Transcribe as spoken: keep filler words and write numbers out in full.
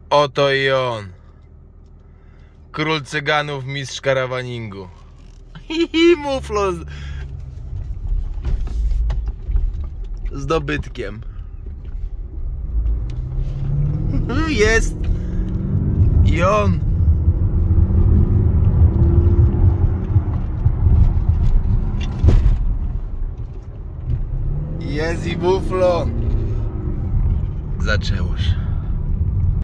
Oto i on. Król cyganów, mistrz karawaningu. I muflo z... z dobytkiem. Jest. I on. Jest i muflon. Zaczęło się.